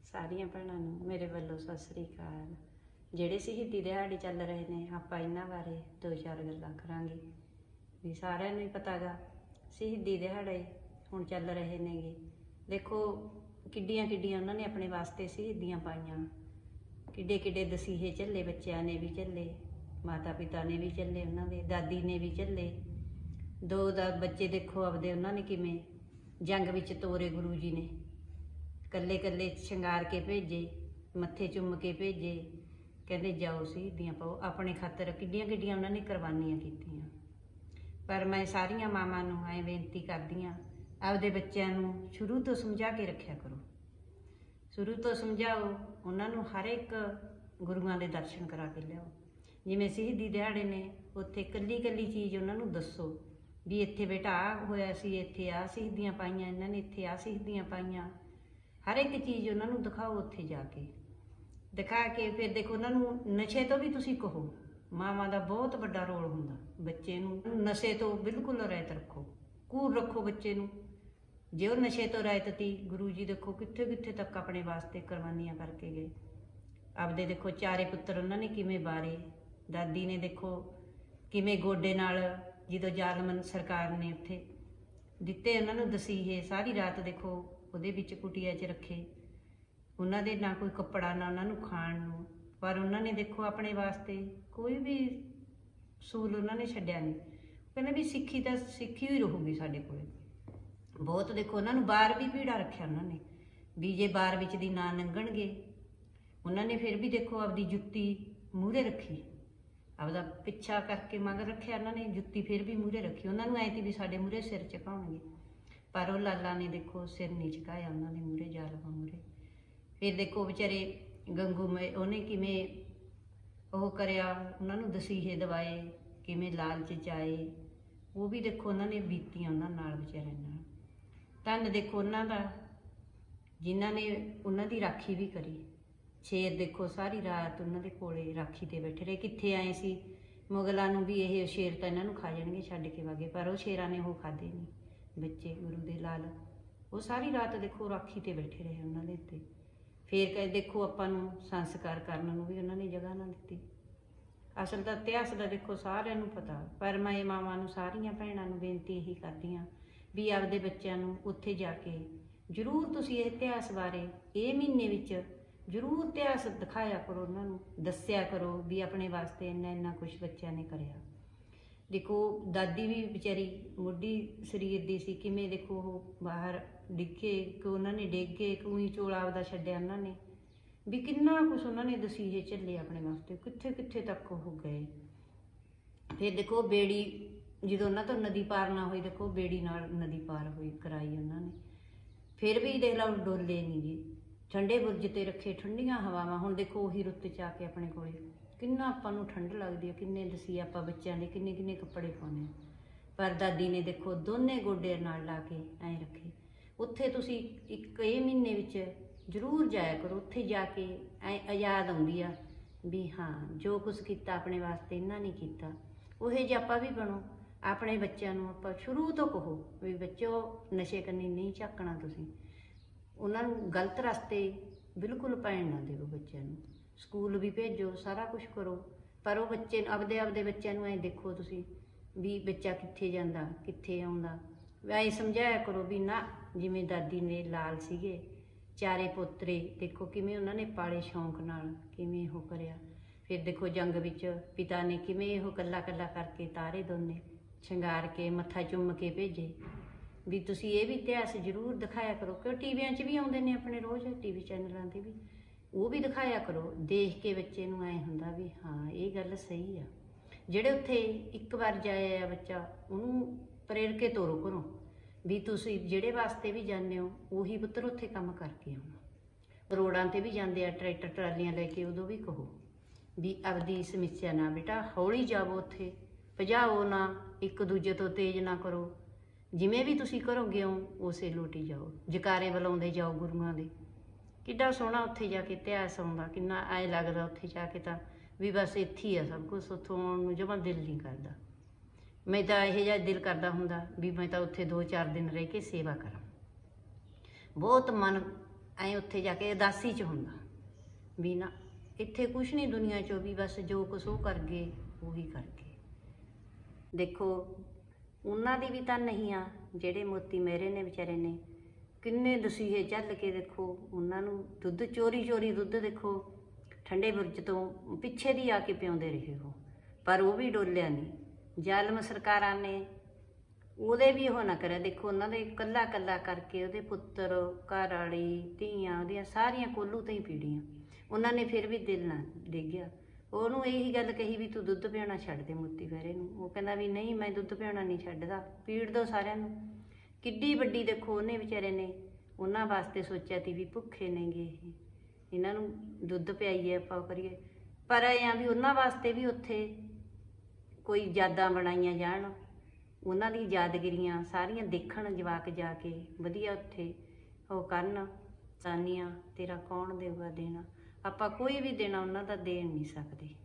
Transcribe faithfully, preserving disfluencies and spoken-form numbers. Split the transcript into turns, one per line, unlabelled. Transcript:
ਸਾਰੀਆਂ ਭੈਣਾਂ ਨੂੰ ਮੇਰੇ ਵੱਲੋਂ ਸਤਿ ਸ੍ਰੀ ਅਕਾਲ। ਜਿਹੜੇ ਸ਼ਹੀਦੀ ਦਿਹਾੜੇ ਚੱਲ ਰਹੇ ਨੇ ਆਪਾਂ ਇਹਨਾਂ ਬਾਰੇ ਦੋ ਚਾਰ ਗੱਲਾਂ ਕਰਾਂਗੇ। ਵੀ ਸਾਰਿਆਂ ਨੂੰ ਹੀ ਪਤਾ ਗਾ ਸ਼ਹੀਦੀ ਦਿਹਾੜੇ ਹੁਣ ਚੱਲ ਰਹੇ ਨੇਗੇ। ਦੇਖੋ ਕਿੱਡੀਆਂ ਕਿੱਡੀਆਂ ਉਹਨਾਂ ਨੇ ਆਪਣੇ ਵਾਸਤੇ ਸ਼ਹੀਦੀਆਂ ਪਾਈਆਂ, ਕਿੱਡੇ ਕਿੱਡੇ ਦਸੀਹੇ ਝੱਲੇ, ਬੱਚਿਆਂ ਨੇ ਵੀ ਝੱਲੇ, ਮਾਤਾ ਪਿਤਾ ਨੇ ਵੀ ਝੱਲੇ, ਉਹਨਾਂ ਦੇ ਦਾਦੀ ਨੇ ਵੀ ਝੱਲੇ। ਦੋ ਦਾ ਬੱਚੇ ਦੇਖੋ ਆਪਦੇ ਉਹਨਾਂ ਨੇ ਕਿਵੇਂ ਜੰਗ ਵਿੱਚ ਤੋਰੇ, ਗੁਰੂ ਜੀ ਨੇ ਕੱਲੇ ਕੱਲੇ ਸ਼ਿੰਗਾਰ ਕੇ ਭੇਜੇ, ਮੱਥੇ ਚੁੰਮ ਕੇ ਭੇਜੇ, ਕਹਿੰਦੇ ਜਾਓ ਸ਼ਹੀਦੀਆਂ ਪਾਓ। ਆਪਣੇ ਖਾਤਰ ਕਿੱਡੀਆਂ ਕਿੱਡੀਆਂ ਉਹਨਾਂ ਨੇ ਕੁਰਬਾਨੀਆਂ ਕੀਤੀਆਂ। ਪਰ ਮੈਂ ਸਾਰੀਆਂ ਮਾਵਾਂ ਨੂੰ ਐਂ ਬੇਨਤੀ ਕਰਦੀ ਹਾਂ, ਆਪਦੇ ਬੱਚਿਆਂ ਨੂੰ ਸ਼ੁਰੂ ਤੋਂ ਸਮਝਾ ਕੇ ਰੱਖਿਆ ਕਰੋ। ਸ਼ੁਰੂ ਤੋਂ ਸਮਝਾਓ ਉਹਨਾਂ ਨੂੰ, ਹਰ ਇੱਕ ਗੁਰੂਆਂ ਦੇ ਦਰਸ਼ਨ ਕਰਾ ਕੇ ਲਿਆਓ। ਜਿਵੇਂ ਸ਼ਹੀਦੀ ਦਿਹਾੜੇ ਨੇ ਉੱਥੇ ਕੱਲੀ ਕੱਲੀ ਚੀਜ਼ ਉਹਨਾਂ ਨੂੰ ਦੱਸੋ ਵੀ ਇੱਥੇ ਬੇਟਾ ਆਹ ਹੋਇਆ ਸੀ, ਇੱਥੇ ਆਹ ਸ਼ਹੀਦੀਆਂ ਪਾਈਆਂ ਇਹਨਾਂ ਨੇ, ਇੱਥੇ ਆਹ ਸ਼ਹੀਦੀਆਂ ਪਾਈਆਂ। ਹਰ ਇੱਕ ਚੀਜ਼ ਉਹਨਾਂ ਨੂੰ ਦਿਖਾਓ। ਉੱਥੇ ਜਾ ਕੇ ਦਿਖਾ ਕੇ ਫਿਰ ਦੇਖੋ ਉਹਨਾਂ ਨੂੰ ਨਸ਼ੇ ਤੋਂ ਵੀ ਤੁਸੀਂ ਕਹੋ। ਮਾਵਾਂ ਦਾ ਬਹੁਤ ਵੱਡਾ ਰੋਲ ਹੁੰਦਾ। ਬੱਚੇ ਨੂੰ ਨਸ਼ੇ ਤੋਂ ਬਿਲਕੁਲ ਰਹਿਤ ਰੱਖੋ, ਕੂਰ ਰੱਖੋ ਬੱਚੇ ਨੂੰ। ਜੇ ਉਹ ਨਸ਼ੇ ਤੋਂ ਰਹਿਤ ਤੀ, ਗੁਰੂ ਜੀ ਦੇਖੋ ਕਿੱਥੇ ਕਿੱਥੇ ਤੱਕ ਆਪਣੇ ਵਾਸਤੇ ਕੁਰਬਾਨੀਆਂ ਕਰਕੇ ਗਏ। ਆਪਦੇ ਦੇਖੋ ਚਾਰੇ ਪੁੱਤਰ ਉਹਨਾਂ ਨੇ ਕਿਵੇਂ ਬਾਰੇ। ਦਾਦੀ ਨੇ ਦੇਖੋ ਕਿਵੇਂ ਗੋਡੇ ਨਾਲ, ਜਦੋਂ ਜ਼ਾਲਮ ਸਰਕਾਰ ਨੇ ਉੱਥੇ ਦਿੱਤੇ ਉਹਨਾਂ ਨੂੰ ਦਸੀਹੇ, ਸਾਰੀ ਰਾਤ ਦੇਖੋ ਉਹਦੇ ਵਿੱਚ ਕੁਟੀਆ 'ਚ ਰੱਖੇ। ਉਹਨਾਂ ਦੇ ਨਾ ਕੋਈ ਕੱਪੜਾ, ਨਾ ਉਹਨਾਂ ਨੂੰ ਖਾਣ ਨੂੰ, ਪਰ ਉਹਨਾਂ ਨੇ ਦੇਖੋ ਆਪਣੇ ਵਾਸਤੇ ਕੋਈ ਵੀ ਸੂਲ ਉਹਨਾਂ ਨੇ ਛੱਡਿਆ ਨਹੀਂ। ਕਹਿੰਦੇ ਵੀ ਸਿੱਖੀ ਤਾਂ ਸਿੱਖੀ ਹੀ ਰਹੂਗੀ ਸਾਡੇ ਕੋਲ। ਬਹੁਤ ਦੇਖੋ ਉਹਨਾਂ ਨੂੰ ਬਾਹਰ ਵੀ ਭੀੜਾ ਰੱਖਿਆ ਉਹਨਾਂ ਨੇ, ਵੀ ਜੇ ਬਾਹਰ ਵਿੱਚ ਦੀ ਨਾ ਲੰਘਣਗੇ। ਉਹਨਾਂ ਨੇ ਫਿਰ ਵੀ ਦੇਖੋ ਆਪਦੀ ਜੁੱਤੀ ਮੂਹਰੇ ਰੱਖੀ, ਆਪਦਾ ਪਿੱਛਾ ਕਰਕੇ ਮਗਰ ਰੱਖਿਆ ਉਹਨਾਂ ਨੇ, ਜੁੱਤੀ ਫਿਰ ਵੀ ਮੂਹਰੇ ਰੱਖੀ। ਉਹਨਾਂ ਨੂੰ ਐਂ ਤੀ ਵੀ ਸਾਡੇ ਮੂਹਰੇ ਸਿਰ ਝੁਕਾਉਣਗੇ, ਪਰ ਉਹ ਲਾਲਾ ਨੇ ਦੇਖੋ ਸਿਰ ਨਹੀਂ ਝੁਕਾਇਆ ਉਹਨਾਂ ਨੇ ਮੂਹਰੇ, ਜ਼ਾਲਮਾਂ ਮੂਹਰੇ। ਫਿਰ ਦੇਖੋ ਵਿਚਾਰੇ ਗੰਗੂ ਮੇ ਉਹਨੇ ਕਿਵੇਂ ਉਹ ਕਰਿਆ, ਉਹਨਾਂ ਨੂੰ ਦਸੀਹੇ ਦਵਾਏ, ਕਿਵੇਂ ਲਾਲਚ 'ਚ ਆਏ। ਉਹ ਵੀ ਦੇਖੋ ਉਹਨਾਂ ਨੇ ਬੀਤੀਆਂ ਉਹਨਾਂ ਨਾਲ, ਵਿਚਾਰਿਆਂ ਨਾਲ। ਧੰਨ ਦੇਖੋ ਉਹਨਾਂ ਦਾ ਜਿਨ੍ਹਾਂ ਨੇ ਉਹਨਾਂ ਦੀ ਰਾਖੀ ਵੀ ਕਰੀ। ਸ਼ੇਰ ਦੇਖੋ ਸਾਰੀ ਰਾਤ ਉਹਨਾਂ ਦੇ ਕੋਲੇ ਰਾਖੀ ਤੇ ਬੈਠੇ ਰਹੇ। ਕਿੱਥੇ ਆਏ ਸੀ ਮੁਗਲਾਂ ਨੂੰ ਵੀ ਇਹ ਸ਼ੇਰ ਤਾਂ ਇਹਨਾਂ ਨੂੰ ਖਾ ਜਾਣਗੇ ਛੱਡ ਕੇ ਵਾਗੇ, ਪਰ ਉਹ ਸ਼ੇਰਾਂ ਨੇ ਉਹ ਖਾਧੇ ਨਹੀਂ। ਬੱਚੇ ਗੁਰੂ ਦੇ ਲਾਲ ਉਹ ਸਾਰੀ ਰਾਤ ਦੇਖੋ ਰਾਖੀ ਤੇ ਬੈਠੇ ਰਹੇ ਉਹਨਾਂ ਦੇ ਉੱਤੇ। ਫੇਰ ਕਹੇ ਦੇਖੋ ਆਪਾਂ ਨੂੰ ਸੰਸਕਾਰ ਕਰਨ ਨੂੰ ਵੀ ਉਹਨਾਂ ਨੇ ਜਗ੍ਹਾ ਨਾ ਦਿੱਤੀ। ਅਸਲ ਦਾ ਇਤਿਹਾਸ ਦਾ ਦੇਖੋ ਸਾਰਿਆਂ ਨੂੰ ਪਤਾ, ਪਰ ਮੈਂ ਮਾਵਾਂ ਨੂੰ, ਸਾਰੀਆਂ ਭੈਣਾਂ ਨੂੰ ਬੇਨਤੀ ਇਹੀ ਕਰਦੀ ਹਾਂ ਵੀ ਆਪਦੇ ਬੱਚਿਆਂ ਨੂੰ ਉੱਥੇ ਜਾ ਕੇ ਜ਼ਰੂਰ ਤੁਸੀਂ ਇਹ ਇਤਿਹਾਸ ਬਾਰੇ ਇਹ ਮਹੀਨੇ ਵਿੱਚ ਜ਼ਰੂਰ ਇਤਿਹਾਸ ਦਿਖਾਇਆ ਕਰੋ, ਉਹਨਾਂ ਨੂੰ ਦੱਸਿਆ ਕਰੋ ਵੀ ਆਪਣੇ ਵਾਸਤੇ ਇੰਨਾ ਇੰਨਾ ਕੁਛ ਬੱਚਿਆਂ ਨੇ ਕਰਿਆ। ਦੇਖੋ ਦਾਦੀ ਵੀ ਵਿਚਾਰੀ ਮੁੱਢੀ ਸਰੀਰ ਦੀ ਸੀ, ਕਿਵੇਂ ਦੇਖੋ ਉਹ ਬਾਹਰ ਡਿੱਗੇ, ਕਿ ਉਹਨਾਂ ਨੇ ਡੇਗੇ, ਕੋਈ ਚੋਲਾ ਆਪਦਾ ਛੱਡਿਆ ਉਹਨਾਂ ਨੇ, ਵੀ ਕਿੰਨਾ ਕੁਛ ਉਹਨਾਂ ਨੇ ਦਸੀਹੇ ਝੱਲੇ ਆਪਣੇ ਵਾਸਤੇ, ਕਿੱਥੇ ਕਿੱਥੇ ਤੱਕ ਉਹ ਗਏ। ਫਿਰ ਦੇਖੋ ਬੇੜੀ ਜਦੋਂ ਉਹਨਾਂ ਤੋਂ ਨਦੀ ਪਾਰ ਨਾ ਹੋਈ, ਦੇਖੋ ਬੇੜੀ ਨਾਲ ਨਦੀ ਪਾਰ ਹੋਈ ਕਰਾਈ ਉਹਨਾਂ ਨੇ। ਫਿਰ ਵੀ ਦੇਖ ਲਓ ਡੋਲੇ ਨਹੀਂ ਜੀ, ਠੰਡੇ ਬੁਰਜ ਤੇ ਰੱਖੇ, ਠੰਡੀਆਂ ਹਵਾਵਾਂ। ਹੁਣ ਦੇਖੋ ਉਹੀ ਰੁੱਤ 'ਚ ਆ ਕੇ ਆਪਣੇ ਕੋਲੇ ਕਿੰਨਾ ਆਪਾਂ ਨੂੰ ਠੰਡ ਲੱਗਦੀ ਹੈ, ਕਿੰਨੇ ਦਸੀਏ ਆਪਾਂ ਬੱਚਿਆਂ ਦੇ ਕਿੰਨੇ ਕਿੰਨੇ ਕੱਪੜੇ ਪਾਉਂਦੇ ਹਾਂ। ਪਰ ਦਾਦੀ ਨੇ ਦੇਖੋ ਦੋਨੇ ਗੋਡੇ ਨਾਲ ਲਾ ਕੇ ਐਂ ਰੱਖੇ। ਉੱਥੇ ਤੁਸੀਂ ਇੱਕ ਇਹ ਮਹੀਨੇ ਵਿੱਚ ਜ਼ਰੂਰ ਜਾਇਆ ਕਰੋ। ਉੱਥੇ ਜਾ ਕੇ ਐਂ ਯਾਦ ਆਉਂਦੀ ਆ ਵੀ ਹਾਂ ਜੋ ਕੁਛ ਕੀਤਾ ਆਪਣੇ ਵਾਸਤੇ ਇਹਨਾਂ ਨੇ ਕੀਤਾ। ਉਹੇ ਜਿਹੇ ਆਪਾਂ ਵੀ ਬਣੋ। ਆਪਣੇ ਬੱਚਿਆਂ ਨੂੰ ਆਪਾਂ ਸ਼ੁਰੂ ਤੋਂ ਕਹੋ ਵੀ ਬੱਚੋ ਨਸ਼ੇ ਕੰਨੀ ਨਹੀਂ ਝਾਕਣਾ, ਤੁਸੀਂ ਉਹਨਾਂ ਨੂੰ ਗਲਤ ਰਸਤੇ ਬਿਲਕੁਲ ਪੈਣ ਨਾ ਦਿਓ। ਬੱਚਿਆਂ ਨੂੰ ਸਕੂਲ ਵੀ ਭੇਜੋ, ਸਾਰਾ ਕੁਛ ਕਰੋ, ਪਰ ਉਹ ਬੱਚੇ ਆਪਦੇ ਆਪਦੇ ਬੱਚਿਆਂ ਨੂੰ ਐਂ ਦੇਖੋ ਤੁਸੀਂ ਵੀ ਬੱਚਾ ਕਿੱਥੇ ਜਾਂਦਾ, ਕਿੱਥੇ ਆਉਂਦਾ। ਐਂ ਸਮਝਾਇਆ ਕਰੋ ਵੀ ਨਾ, ਜਿਵੇਂ ਦਾਦੀ ਨੇ ਲਾਲ ਸੀਗੇ, ਚਾਰੇ ਪੋਤਰੇ ਦੇਖੋ ਕਿਵੇਂ ਉਹਨਾਂ ਨੇ ਪਾਲੇ ਸ਼ੌਂਕ ਨਾਲ, ਕਿਵੇਂ ਉਹ ਕਰਿਆ। ਫਿਰ ਦੇਖੋ ਜੰਗ ਵਿੱਚ ਪਿਤਾ ਨੇ ਕਿਵੇਂ ਉਹ ਕੱਲਾ ਕੱਲਾ ਕਰਕੇ ਤਾਰੇ ਦੋਨੇ ਸ਼ਿੰਗਾਰ ਕੇ, ਮੱਥਾ ਚੁੰਮ ਕੇ ਭੇਜੇ। ਵੀ ਤੁਸੀਂ ਇਹ ਵੀ ਇਤਿਹਾਸ ਜ਼ਰੂਰ ਦਿਖਾਇਆ ਕਰੋ, ਕਿਉਂ ਟੀਵੀਆਂ 'ਚ ਵੀ ਆਉਂਦੇ ਨੇ ਆਪਣੇ ਰੋਜ਼, ਟੀ ਵੀ ਚੈਨਲਾਂ 'ਤੇ ਵੀ ਉਹ ਵੀ ਦਿਖਾਇਆ ਕਰੋ। ਦੇਖ ਕੇ ਬੱਚੇ ਨੂੰ ਐਂ ਹੁੰਦਾ ਵੀ ਹਾਂ ਇਹ ਗੱਲ ਸਹੀ ਆ। ਜਿਹੜੇ ਉੱਥੇ ਇੱਕ ਵਾਰ ਜਾਇਆ ਆ ਬੱਚਾ, ਉਹਨੂੰ ਪ੍ਰੇਰ ਕੇ ਤੋਰੋ ਘਰੋਂ ਵੀ ਤੁਸੀਂ ਜਿਹੜੇ ਵਾਸਤੇ ਵੀ ਜਾਂਦੇ ਹੋ ਉਹੀ ਪੁੱਤਰ ਉੱਥੇ ਕੰਮ ਕਰਕੇ ਆਉਣਾ। ਰੋਡਾਂ 'ਤੇ ਵੀ ਜਾਂਦੇ ਆ ਟਰੈਕਟਰ ਟਰਾਲੀਆਂ ਲੈ ਕੇ, ਉਦੋਂ ਵੀ ਕਹੋ ਵੀ ਆਪਦੀ ਸਮੱਸਿਆ ਨਾ ਬੇਟਾ ਹੌਲੀ ਜਾਵੋ, ਉੱਥੇ ਭਜਾਓ ਨਾ, ਇੱਕ ਦੂਜੇ ਤੋਂ ਤੇਜ਼ ਨਾ ਕਰੋ। ਜਿਵੇਂ ਵੀ ਤੁਸੀਂ ਕਰੋਗੇ ਹੋ ਉਸੇ ਲੋਟੀ ਜਾਓ, ਜਕਾਰੇ ਬੁਲਾਉਂਦੇ ਜਾਓ ਗੁਰੂਆਂ ਦੇ। ਕਿੱਡਾ ਸੋਹਣਾ ਉੱਥੇ ਜਾ ਕੇ ਇਤਿਹਾਸ ਆਉਂਦਾ, ਕਿੰਨਾ ਐਂ ਲੱਗਦਾ ਉੱਥੇ ਜਾ ਕੇ ਤਾਂ ਵੀ ਬਸ ਇੱਥੇ ਹੀ ਆ ਸਭ ਕੁਛ, ਉੱਥੋਂ ਆਉਣ ਨੂੰ ਜਮਾਂ ਦਿਲ ਨਹੀਂ ਕਰਦਾ। ਮੈਂ ਤਾਂ ਇਹੋ ਜਿਹਾ ਦਿਲ ਕਰਦਾ ਹੁੰਦਾ ਵੀ ਮੈਂ ਤਾਂ ਉੱਥੇ ਦੋ ਚਾਰ ਦਿਨ ਰਹਿ ਕੇ ਸੇਵਾ ਕਰਾਂ। ਬਹੁਤ ਮਨ ਐਂ ਉੱਥੇ ਜਾ ਕੇ ਉਦਾਸੀ 'ਚ ਹੁੰਦਾ ਵੀ ਨਾ ਇੱਥੇ ਕੁਛ ਨਹੀਂ ਦੁਨੀਆ 'ਚੋਂ, ਵੀ ਬਸ ਜੋ ਕੁਛ ਉਹ ਕਰ ਗਏ ਉਹੀ ਕਰ ਗਏ। ਦੇਖੋ ਉਹਨਾਂ ਦੀ ਵੀ ਤਾਂ ਨਹੀਂ ਆ, ਜਿਹੜੇ ਮੋਤੀ ਮੇਰੇ ਨੇ ਵਿਚਾਰੇ ਨੇ ਕਿੰਨੇ ਦਸੀਹੇ ਚੱਲ ਕੇ ਦੇਖੋ ਉਹਨਾਂ ਨੂੰ ਦੁੱਧ ਚੋਰੀ ਚੋਰੀ ਦੁੱਧ ਦੇਖੋ ਠੰਡੇ ਬੁਰਜ ਤੋਂ ਪਿੱਛੇ ਦੀ ਆ ਕੇ ਪਿਆਉਂਦੇ ਰਹੇ ਉਹ, ਪਰ ਉਹ ਵੀ ਡੋਲਿਆ ਨਹੀਂ। ਜ਼ਾਲਮ ਸਰਕਾਰਾਂ ਨੇ ਉਹਦੇ ਵੀ ਉਹ ਨਾ ਕਰਿਆ। ਦੇਖੋ ਉਹਨਾਂ ਦੇ ਇਕੱਲਾ ਇਕੱਲਾ ਕਰਕੇ ਉਹਦੇ ਪੁੱਤਰ, ਘਰ ਵਾਲੀ, ਧੀਆਂ ਉਹਦੀਆਂ ਸਾਰੀਆਂ ਕੋਲੂ ਤੋਂ ਹੀ ਪੀੜੀਆਂ, ਉਹਨਾਂ ਨੇ ਫਿਰ ਵੀ ਦਿਲ ਨਾ ਡਿੱਗਿਆ। ਉਹਨੂੰ ਇਹੀ ਗੱਲ ਕਹੀ ਵੀ ਤੂੰ ਦੁੱਧ ਪਿਆਉਣਾ ਛੱਡ ਦੇ ਮੋਤੀ ਫੇਰੇ ਨੂੰ। ਉਹ ਕਹਿੰਦਾ ਵੀ ਨਹੀਂ ਮੈਂ ਦੁੱਧ ਪਿਆਉਣਾ ਨਹੀਂ ਛੱਡਦਾ, ਪੀੜ ਦੋ ਸਾਰਿਆਂ ਨੂੰ। ਕਿੱਡੀ ਵੱਡੀ ਦੇਖੋ ਉਹਨੇ ਵਿਚਾਰੇ ਨੇ ਉਹਨਾਂ ਵਾਸਤੇ ਸੋਚਿਆ ਤੀ ਵੀ ਭੁੱਖੇ ਨੇਗੇ ਇਹ, ਇਹਨਾਂ ਨੂੰ ਦੁੱਧ ਪਿਆਈਏ ਆਪਾਂ ਕਰੀਏ। ਪਰ ਇਹ ਆ ਵੀ ਉਹਨਾਂ ਵਾਸਤੇ ਵੀ ਉੱਥੇ ਕੋਈ ਯਾਦਾਂ ਬਣਾਈਆਂ ਜਾਣ, ਉਹਨਾਂ ਦੀ ਯਾਦਗਿਰੀਆਂ ਸਾਰੀਆਂ ਦੇਖਣ ਜਵਾਕ ਜਾ ਕੇ ਵਧੀਆ ਉੱਥੇ ਉਹ ਕਰਨ। ਸਾਨੀਆਂ ਤੇਰਾ ਕੌਣ ਦੇਊਗਾ ਦੇਣਾ, ਆਪਾਂ ਕੋਈ ਵੀ ਦੇਣਾ ਉਹਨਾਂ ਦਾ ਦੇ ਨਹੀਂ ਸਕਦੇ।